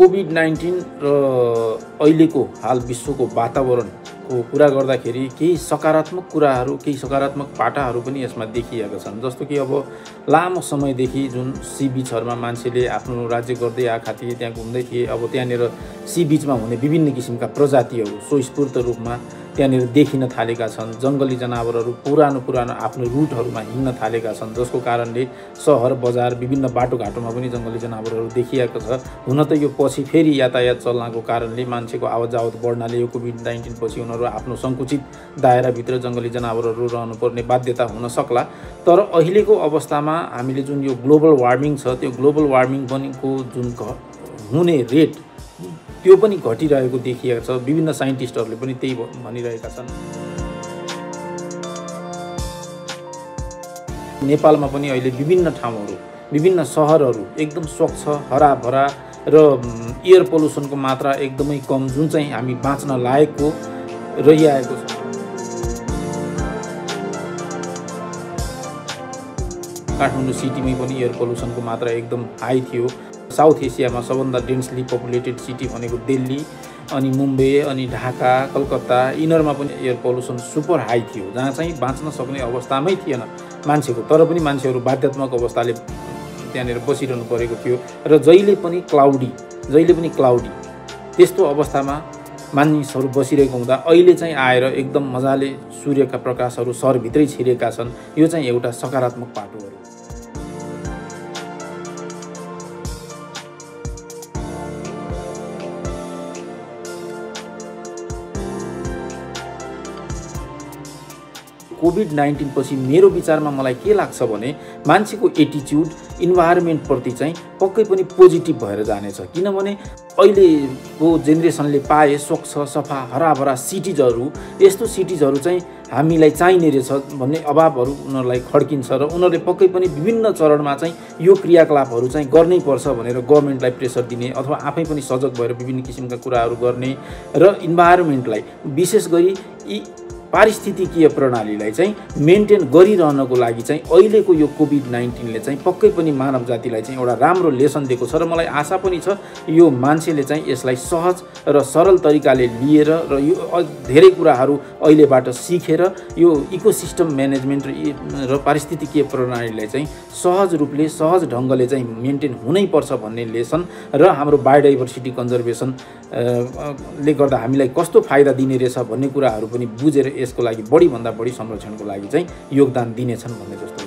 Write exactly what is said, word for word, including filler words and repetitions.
Covid nineteen र अहिलेको हाल विश्वको वातावरणको कुरा गर्दाखेरि केही सकारात्मक कुराहरू केही सकारात्मक पाटाहरू पनि यसमा देखिएका छन्। जस्तो कि अब लामो समयदेखि जुन सी बिचहरूमा मान्छेले आफ्नो राज्य गर्दै आएका थिए, त्यहाँ घुम्दै थिए, अब त्यहाँनिर सी बिचमा हुने विभिन्न किसिमका प्रजातिहरू स्वस्फूर्त रूपमा त्यहाँनिर देखिन थालेका छन्। जङ्गली जनावरहरू पुरानो पुरानो आफ्नो रुटहरूमा हिँड्न थालेका छन्, जसको कारणले सहर बजार विभिन्न बाटोघाटोमा पनि जङ्गली जनावरहरू देखिएको छ। हुन त यो पछि फेरि यातायात चल्नको कारणले मान्छेको आवत जावत बढ्नाले यो कोभिड नाइन्टीन पछि उनीहरू आफ्नो सङ्कुचित दायराभित्र जङ्गली जनावरहरू रहनुपर्ने बाध्यता हुन सक्ला। तर अहिलेको अवस्थामा हामीले जुन यो ग्लोबल वार्मिङ छ, त्यो ग्लोबल वार्मिङ पनिको जुन हुने रेट त्यो पनि घटिरहेको देखिएको छ। विभिन्न साइन्टिस्टहरूले पनि त्यही भनिरहेका छन्। नेपालमा पनि अहिले विभिन्न ठाउँहरू विभिन्न सहरहरू एकदम स्वच्छ हराभरा र एयर पोल्युसनको मात्रा एकदमै कम, जुन चाहिँ हामी बाँच्न लायकको रहिआएको छ। काठमाडौँ सिटीमै पनि एयर पोल्युसनको मात्रा एकदम हाई थियो। साउथ एसियामा सबभन्दा डेन्सली पपुलेटेड सिटी भनेको दिल्ली, अनि मुम्बई, अनि ढाका, कलकत्ता, यिनीहरूमा पनि एयर पोल्युसन सुपर हाई थियो, जहाँ चाहिँ बाँच्न सक्ने अवस्थामै थिएन मान्छेको। तर पनि मान्छेहरू बाध्यात्मक अवस्थाले त्यहाँनिर बसिरहनु परेको थियो। र जहिले पनि क्लाउडी जहिले पनि क्लाउडी त्यस्तो अवस्थामा मानिसहरू बसिरहेको हुँदा अहिले चाहिँ आएर एकदम मजाले सूर्यका प्रकाशहरू सहरभित्रै छिरेका छन्। यो चाहिँ एउटा सकारात्मक पाटो हो। कोभिड नाइन्टीन पछि मेरो विचारमा मलाई के लाग्छ भने मान्छेको एटिच्युड इन्भाइरोमेन्टप्रति चाहिँ पक्कै पनि पोजिटिभ भएर जानेछ। किनभने अहिलेको जेनेरेसनले पाए स्वच्छ सफा हराभरा सिटिजहरू, यस्तो सिटिजहरू चाहिँ हामीलाई चाहिने रहेछ भन्ने अभावहरू उनीहरूलाई खड्किन्छ र उनीहरूले पक्कै पनि विभिन्न चरणमा चाहिँ यो क्रियाकलापहरू चाहिँ गर्नै पर्छ भनेर गभर्मेन्टलाई प्रेसर दिने अथवा आफै पनि सजग भएर विभिन्न किसिमका कुराहरू गर्ने र इन्भाइरोमेन्टलाई विशेष गरी यी पारिस्थितिकीय प्रणालीलाई चाहिँ मेन्टेन गरिरहनको लागि चाहिँ अहिलेको यो कोभिड नाइन्टीनले चाहिँ पक्कै पनि मानव जातिलाई चाहिँ एउटा राम्रो लेसन दिएको छ। र मलाई आशा पनि छ यो मान्छेले चाहिँ यसलाई सहज र सरल तरिकाले लिएर र यो धेरै कुराहरू अहिलेबाट सिकेर यो इकोसिस्टम म्यानेजमेन्ट र पारिस्थितिकीय प्रणालीलाई चाहिँ सहज रूपले सहज ढङ्गले चाहिँ मेन्टेन हुनैपर्छ भन्ने लेसन र हाम्रो बायोडाइभर्सिटी कन्जर्भेसन ले गर्दा हामीलाई कस्तो फाइदा दिने रहेछ भन्ने कुराहरू पनि बुझेर यसको लागि बढी भन्दा बढी संरक्षणको लागि चाहिँ योगदान दिनेछन् भन्ने जस्तो